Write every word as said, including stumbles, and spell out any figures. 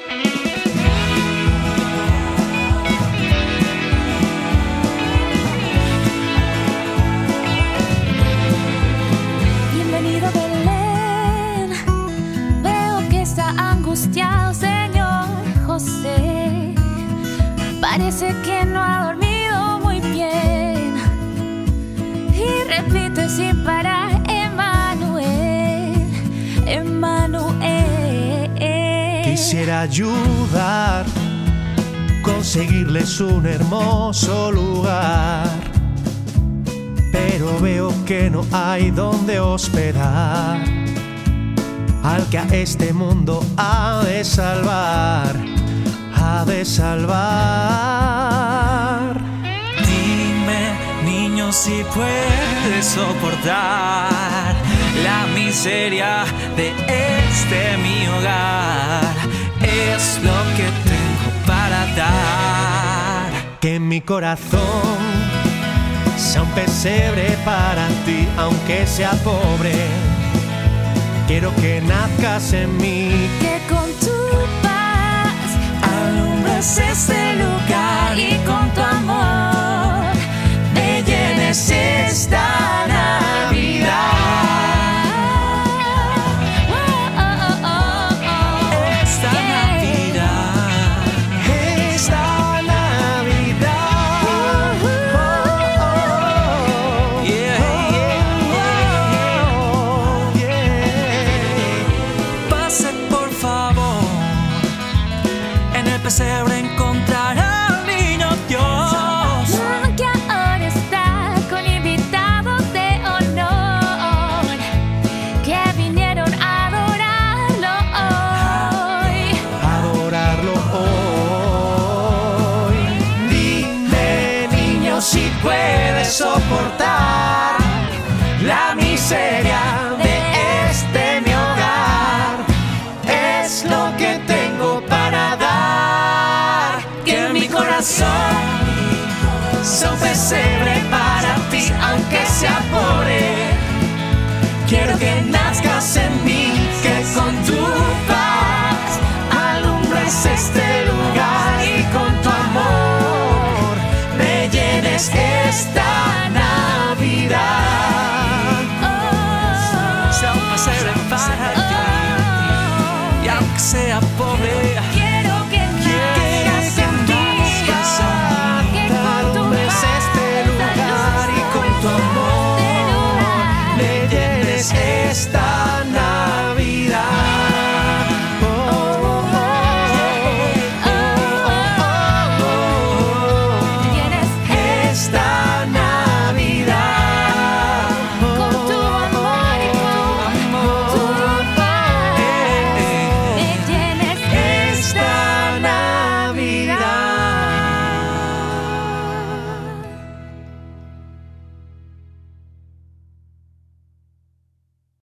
Bienvenido Belén, veo que está angustiado señor José, parece que no ha dormido muy bien y repite sin parar Emmanuel, Emmanuel. Quisiera ayudar, conseguirles un hermoso lugar, pero veo que no hay donde hospedar al que a este mundo ha de salvar, ha de salvar. Dime, niño, si puedes soportar la miseria de este mi hogar. Es lo que tengo para dar. Que en mi corazón sea un pesebre para ti, aunque sea pobre. Quiero que nazcas en mí, Que con tu paz alumbres este lugar y con tu amor me llenes esta Navidad. Esta Navidad, esta Navidad. yeah, yeah, yeah. Pase por favor, en el pesebre encontrará al niño Dios. Que ahora está con invitados de honor que vinieron a adorarlo hoy. Adorarlo hoy. Dime, niño, si puedes soportar la miseria de este mi hogar. Es lo que tengo para dar. Que en mi corazón sea un pesebre para ti, aunque sea pobre. Quiero que nazcas en mí, que con tu paz alumbres este lugar y con tu amor me llenes esta Navidad. Sea un pesebre para ti, y aunque sea